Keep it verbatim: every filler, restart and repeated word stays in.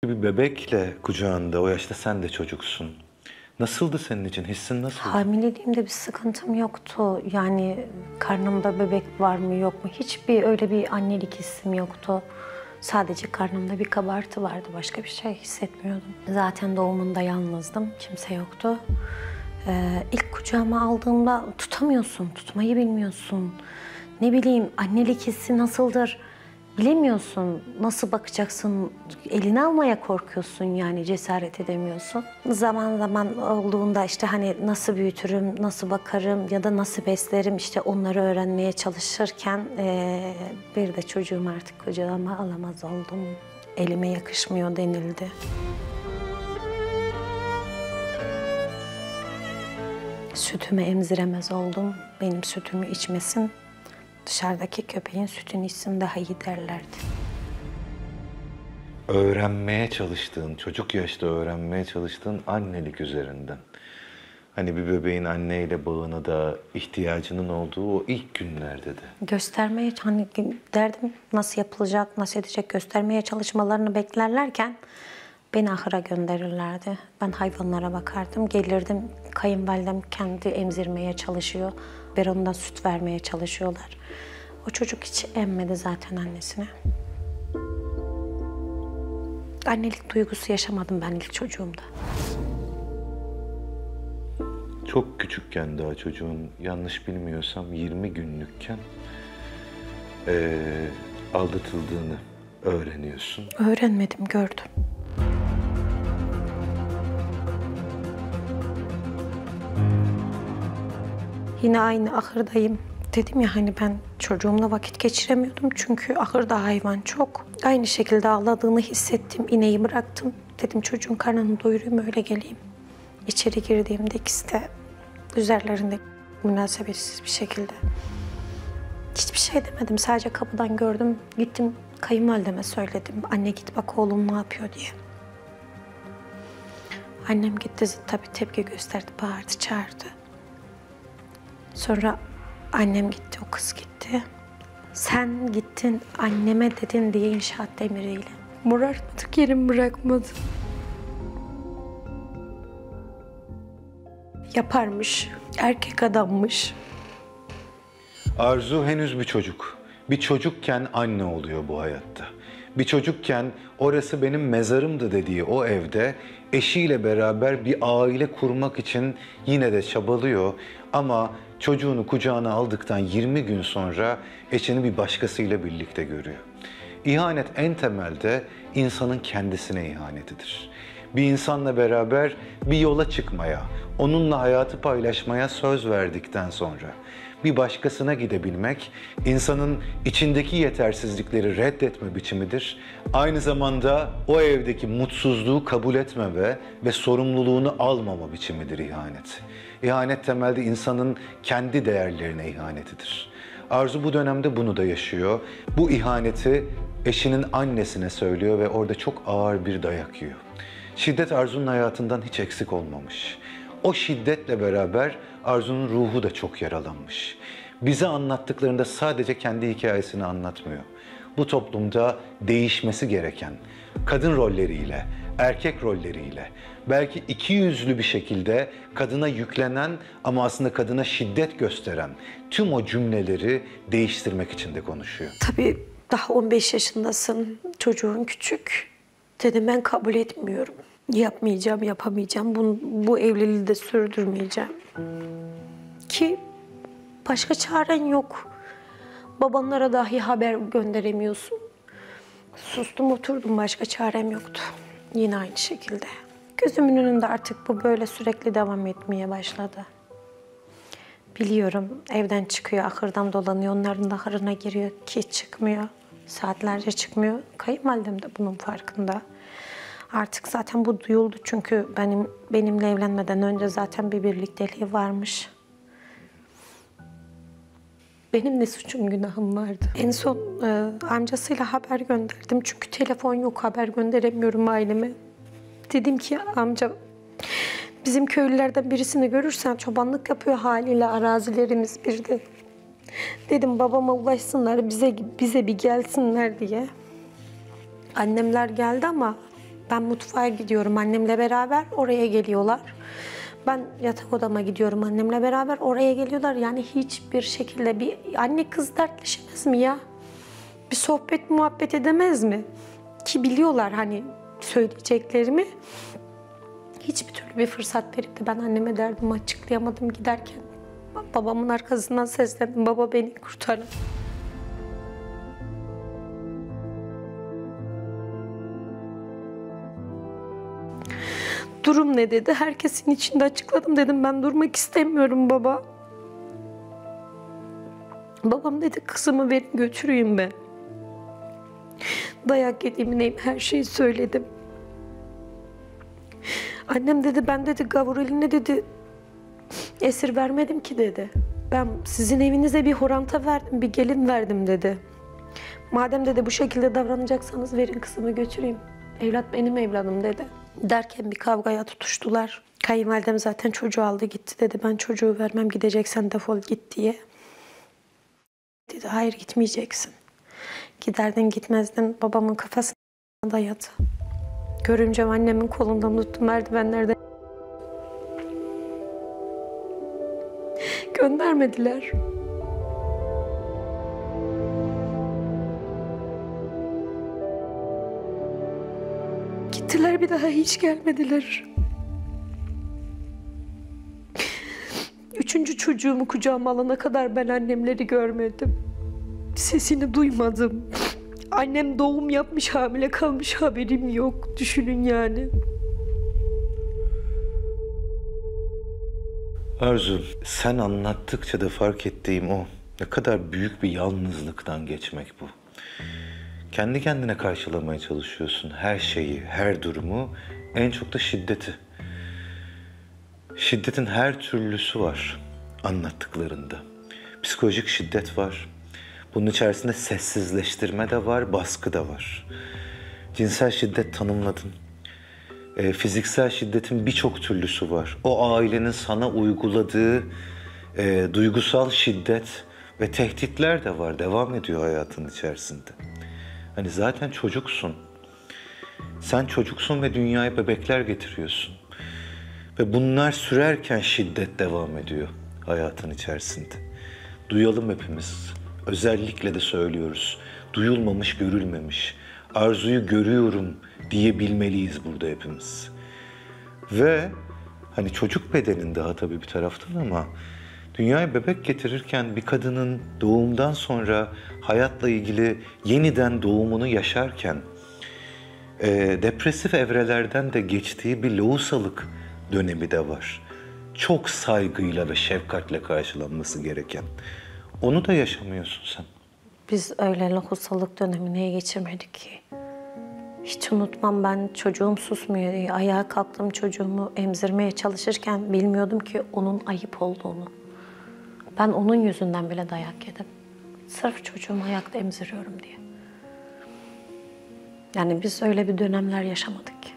Bir bebekle kucağında, o yaşta sen de çocuksun. Nasıldı senin için? Hissin nasıldı? Hamileliğimde bir sıkıntım yoktu. Yani karnımda bebek var mı yok mu? Hiçbir öyle bir annelik hissim yoktu. Sadece karnımda bir kabartı vardı. Başka bir şey hissetmiyordum. Zaten doğumunda yalnızdım. Kimse yoktu. Ee, ilk kucağıma aldığımda tutamıyorsun, tutmayı bilmiyorsun. Ne bileyim, annelik hissi nasıldır bilemiyorsun. Nasıl bakacaksın, eline almaya korkuyorsun, yani cesaret edemiyorsun. Zaman zaman olduğunda işte hani nasıl büyütürüm, nasıl bakarım ya da nasıl beslerim, işte onları öğrenmeye çalışırken ee, bir de çocuğum artık kucağıma alamaz oldum. Elime yakışmıyor denildi. Sütümü emziremez oldum. Benim sütümü içmesin, dışarıdaki köpeğin sütünü içsin daha iyi derlerdi. Öğrenmeye çalıştığın, çocuk yaşta öğrenmeye çalıştığın annelik üzerinden. Hani bir bebeğin anneyle bağını da ihtiyacının olduğu o ilk günlerde de. Göstermeye, hani derdim nasıl yapılacak, nasıl edecek göstermeye çalışmalarını beklerlerken beni ahıra gönderirlerdi. Ben hayvanlara bakardım, gelirdim. Kayınvalidem kendi emzirmeye çalışıyor. Biberondan süt vermeye çalışıyorlar. O çocuk hiç emmedi zaten annesine. Annelik duygusu yaşamadım ben ilk çocuğumda. Çok küçükken daha çocuğun, yanlış bilmiyorsam yirmi günlükken ee, aldatıldığını öğreniyorsun. Öğrenmedim, gördüm. Yine aynı ahırdayım. Dedim ya hani ben çocuğumla vakit geçiremiyordum çünkü ahırda hayvan çok. Aynı şekilde ağladığını hissettim. İneği bıraktım. Dedim çocuğun karnını doyurayım öyle geleyim. İçeri girdiğimde ikisi de üzerlerinde münasebetsiz bir şekilde. Hiçbir şey demedim. Sadece kapıdan gördüm. Gittim kayınvalideme söyledim. Anne git bak oğlum ne yapıyor diye. Annem gitti tabii tepki gösterdi. Bağırdı, çağırdı. Sonra annem gitti, o kız gitti. Sen gittin anneme dedin diye inşaat demiriyle. Morartmadık yerim bırakmadı. Yaparmış, erkek adammış. Arzu henüz bir çocuk. Bir çocukken anne oluyor bu hayatta. Bir çocukken orası benim mezarımdı dediği o evde eşiyle beraber bir aile kurmak için yine de çabalıyor. Ama çocuğunu kucağına aldıktan yirmi gün sonra eşini bir başkasıyla birlikte görüyor. İhanet en temelde insanın kendisine ihanetidir. Bir insanla beraber bir yola çıkmaya, onunla hayatı paylaşmaya söz verdikten sonra bir başkasına gidebilmek, insanın içindeki yetersizlikleri reddetme biçimidir. Aynı zamanda o evdeki mutsuzluğu kabul etmeme ve sorumluluğunu almama biçimidir ihanet. İhanet temelde insanın kendi değerlerine ihanetidir. Arzu bu dönemde bunu da yaşıyor. Bu ihaneti eşinin annesine söylüyor ve orada çok ağır bir dayak yiyor. Şiddet Arzu'nun hayatından hiç eksik olmamış. O şiddetle beraber Arzu'nun ruhu da çok yaralanmış. Bize anlattıklarında sadece kendi hikayesini anlatmıyor. Bu toplumda değişmesi gereken kadın rolleriyle, erkek rolleriyle, belki iki yüzlü bir şekilde kadına yüklenen ama aslında kadına şiddet gösteren tüm o cümleleri değiştirmek için de konuşuyor. Tabii daha on beş yaşındasın, çocuğun küçük. Dedim ben kabul etmiyorum. Yapmayacağım, yapamayacağım. Bu, bu evliliği de sürdürmeyeceğim. Ki başka çaren yok. Babanlara dahi haber gönderemiyorsun. Sustum oturdum, başka çarem yoktu. Yine aynı şekilde. Gözümün önünde artık bu böyle sürekli devam etmeye başladı. Biliyorum evden çıkıyor, ahırdan dolanıyor, onların da ahırına giriyor ki çıkmıyor. Saatlerce çıkmıyor. Kayınvalidem de bunun farkında. Artık zaten bu duyuldu çünkü benim benimle evlenmeden önce zaten bir birlikteliği varmış. Benim ne suçum günahım vardı. En son e, amcasıyla haber gönderdim çünkü telefon yok, haber gönderemiyorum aileme. Dedim ki amca bizim köylülerden birisini görürsen çobanlık yapıyor haliyle arazilerimiz bir de. Dedim babama ulaşsınlar bize bize bir gelsinler diye. Annemler geldi ama Ben mutfağa gidiyorum annemle beraber, oraya geliyorlar. Ben yatak odama gidiyorum annemle beraber, oraya geliyorlar. Yani hiçbir şekilde bir anne kız dertleşemez mi ya? Bir sohbet muhabbet edemez mi? Ki biliyorlar hani söyleyeceklerimi. Hiçbir türlü bir fırsat verip de ben anneme derdimi açıklayamadım giderken. Babamın arkasından seslendim. Baba beni kurtarın. Durum ne dedi? Herkesin içinde açıkladım dedim. Ben durmak istemiyorum baba. Babam dedi kızımı verin götüreyim ben. Dayak yediğimi neyim her şeyi söyledim. Annem dedi ben dedi gavur eline dedi esir vermedim ki dedi. Ben sizin evinize bir horanta verdim, bir gelin verdim dedi. Madem dedi bu şekilde davranacaksanız verin kızımı götüreyim. Evlat benim evladım dedi. Derken bir kavgaya tutuştular. Kayınvalidem zaten çocuğu aldı gitti dedi. Ben çocuğu vermem gideceksen defol git diye. Dedi hayır gitmeyeceksin. Giderdin gitmezdin babamın kafasına dayadı. Görünce annemin kolundan tuttum merdivenlerde. Göndermediler. Gittiler bir daha hiç gelmediler. Üçüncü çocuğumu kucağıma alana kadar ben annemleri görmedim. Sesini duymadım. Annem doğum yapmış, hamile kalmış haberim yok. Düşünün yani. Arzu, sen anlattıkça da fark ettiğim o. Ne kadar büyük bir yalnızlıktan geçmek bu. Kendi kendine karşılamaya çalışıyorsun her şeyi, her durumu, en çok da şiddeti. Şiddetin her türlüsü var anlattıklarında. Psikolojik şiddet var. Bunun içerisinde sessizleştirme de var, baskı da var. Cinsel şiddet tanımladın. E, fiziksel şiddetin birçok türlüsü var. O ailenin sana uyguladığı e, duygusal şiddet ve tehditler de var. Devam ediyor hayatın içerisinde. Hani zaten çocuksun. Sen çocuksun ve dünyaya bebekler getiriyorsun. Ve bunlar sürerken şiddet devam ediyor hayatın içerisinde. Duyalım hepimiz. Özellikle de söylüyoruz. Duyulmamış, görülmemiş. Arzuyu görüyorum diyebilmeliyiz burada hepimiz. Ve hani çocuk bedenin daha tabii bir taraftan ama dünyaya bebek getirirken bir kadının doğumdan sonra hayatla ilgili yeniden doğumunu yaşarken e, depresif evrelerden de geçtiği bir lohusalık dönemi de var. Çok saygıyla ve şefkatle karşılanması gereken. Onu da yaşamıyorsun sen. Biz öyle lohusalık dönemine geçirmedik ki. Hiç unutmam ben çocuğum susmuyor diye ayağa kalktım çocuğumu emzirmeye çalışırken bilmiyordum ki onun ayıp olduğunu. Ben onun yüzünden bile dayak yedim. Sırf çocuğumu ayakta emziriyorum diye. Yani biz öyle bir dönemler yaşamadık ki.